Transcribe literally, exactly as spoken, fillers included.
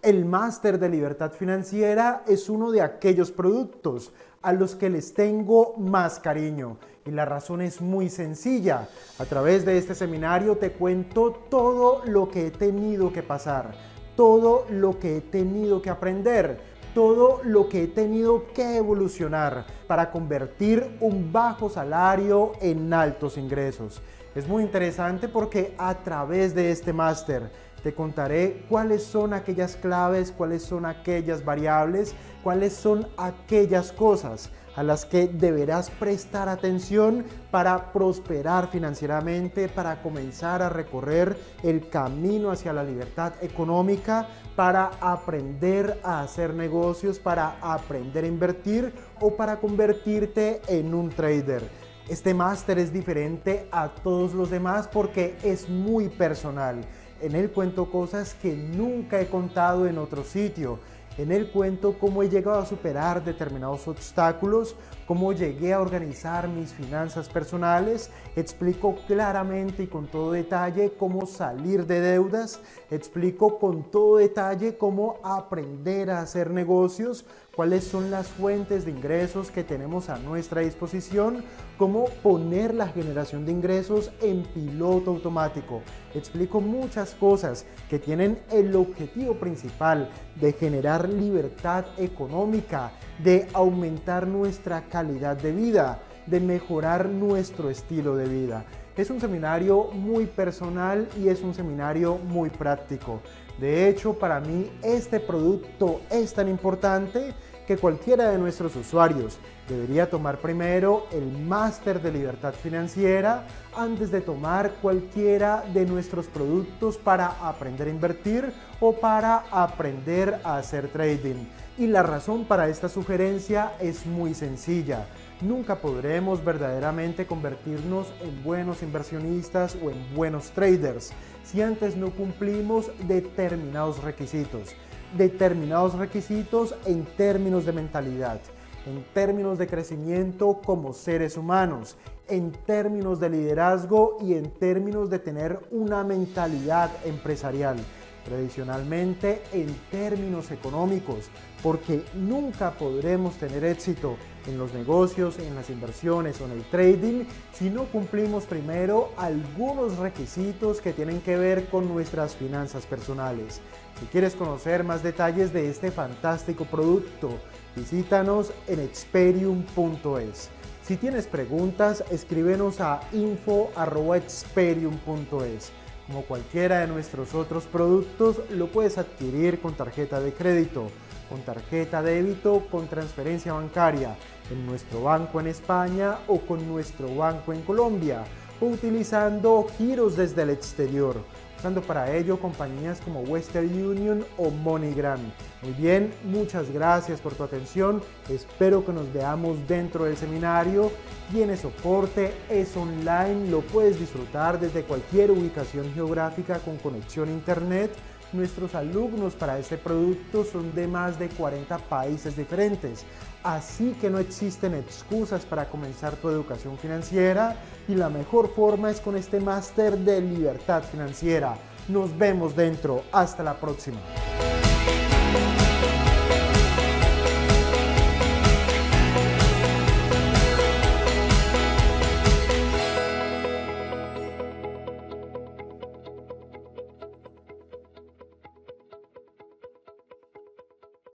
El máster de libertad financiera es uno de aquellos productos a los que les tengo más cariño y la razón es muy sencilla. A través de este seminario te cuento todo lo que he tenido que pasar, todo lo que he tenido que aprender, todo lo que he tenido que evolucionar para convertir un bajo salario en altos ingresos. Es muy interesante porque a través de este máster te contaré cuáles son aquellas claves, cuáles son aquellas variables, cuáles son aquellas cosas a las que deberás prestar atención para prosperar financieramente, para comenzar a recorrer el camino hacia la libertad económica, para aprender a hacer negocios, para aprender a invertir o para convertirte en un trader. Este máster es diferente a todos los demás porque es muy personal. En él cuento cosas que nunca he contado en otro sitio. En él cuento cómo he llegado a superar determinados obstáculos, cómo llegué a organizar mis finanzas personales, explico claramente y con todo detalle cómo salir de deudas, explico con todo detalle cómo aprender a hacer negocios, cuáles son las fuentes de ingresos que tenemos a nuestra disposición, cómo poner la generación de ingresos en piloto automático. Explico muchas cosas que tienen el objetivo principal de generar libertad económica, de aumentar nuestra calidad de vida, de mejorar nuestro estilo de vida. Es un seminario muy personal y es un seminario muy práctico. De hecho, para mí este producto es tan importante que cualquiera de nuestros usuarios debería tomar primero el máster de libertad financiera antes de tomar cualquiera de nuestros productos para aprender a invertir o para aprender a hacer trading. Y la razón para esta sugerencia es muy sencilla. Nunca podremos verdaderamente convertirnos en buenos inversionistas o en buenos traders si antes no cumplimos determinados requisitos. Determinados requisitos en términos de mentalidad, en términos de crecimiento como seres humanos, en términos de liderazgo y en términos de tener una mentalidad empresarial. Tradicionalmente en términos económicos, porque nunca podremos tener éxito en los negocios, en las inversiones o en el trading si no cumplimos primero algunos requisitos que tienen que ver con nuestras finanzas personales. Si quieres conocer más detalles de este fantástico producto, visítanos en experium punto es. Si tienes preguntas, escríbenos a info arroba experium punto es. Como cualquiera de nuestros otros productos, lo puedes adquirir con tarjeta de crédito, con tarjeta débito, con transferencia bancaria, en nuestro banco en España o con nuestro banco en Colombia, o utilizando giros desde el exterior, usando para ello compañías como Western Union o MoneyGram. Muy bien, muchas gracias por tu atención, espero que nos veamos dentro del seminario. Tiene soporte, es online, lo puedes disfrutar desde cualquier ubicación geográfica con conexión a internet. Nuestros alumnos para este producto son de más de cuarenta países diferentes, así que no existen excusas para comenzar tu educación financiera y la mejor forma es con este máster de libertad financiera. Nos vemos dentro, hasta la próxima.